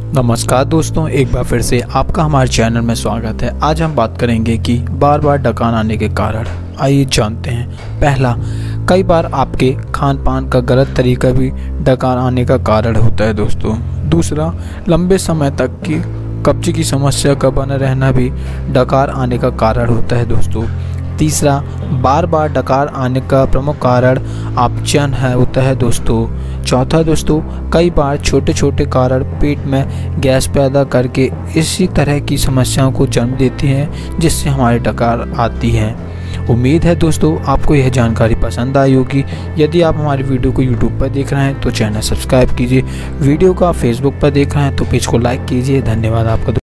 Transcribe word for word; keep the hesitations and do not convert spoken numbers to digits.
नमस्कार दोस्तों, एक बार फिर से आपका हमारे चैनल में स्वागत है। आज हम बात करेंगे कि बार बार डकार आने के कारण। आइए जानते हैं। पहला, कई बार आपके खान पान का गलत तरीका भी डकार आने का कारण होता है दोस्तों। दूसरा, लंबे समय तक की कब्ज की समस्या का बना रहना भी डकार आने का कारण होता है दोस्तों। तीसरा, बार बार डकार आने का प्रमुख कारण अपचन है होता है दोस्तों। चौथा दोस्तों, कई बार छोटे छोटे कारण पेट में गैस पैदा करके इसी तरह की समस्याओं को जन्म देती हैं, जिससे हमारे डकार आती हैं। उम्मीद है दोस्तों आपको यह जानकारी पसंद आई होगी। यदि आप हमारी वीडियो को यूट्यूब पर देख रहे हैं तो चैनल सब्सक्राइब कीजिए। वीडियो को आप फेसबुक पर देख रहे हैं तो पेज को लाइक कीजिए। धन्यवाद आपका।